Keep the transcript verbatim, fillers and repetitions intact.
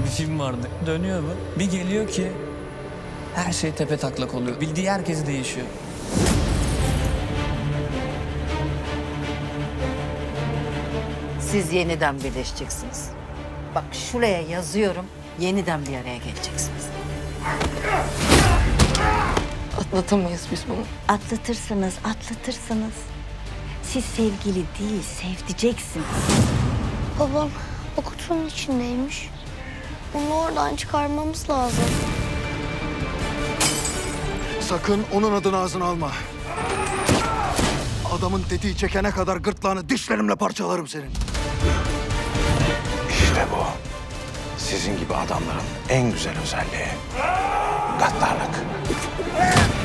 bir film vardı. Dönüyor bu. Bir geliyor ki her şey tepe taklak oluyor. Bildiği herkes değişiyor. Siz yeniden birleşeceksiniz. Bak şuraya yazıyorum. Yeniden bir araya geleceksiniz. Atlatamayız biz bunu. Atlatırsınız, atlatırsınız. Siz sevgili değil, sevdiceksiniz. Babam o kutunun içindeymiş. Onu oradan çıkarmamız lazım. Sakın onun adını ağzına alma. Adamın tetiği çekene kadar gırtlağını dişlerimle parçalarım senin. İşte bu. Sizin gibi adamların en güzel özelliği. Gaddarlık.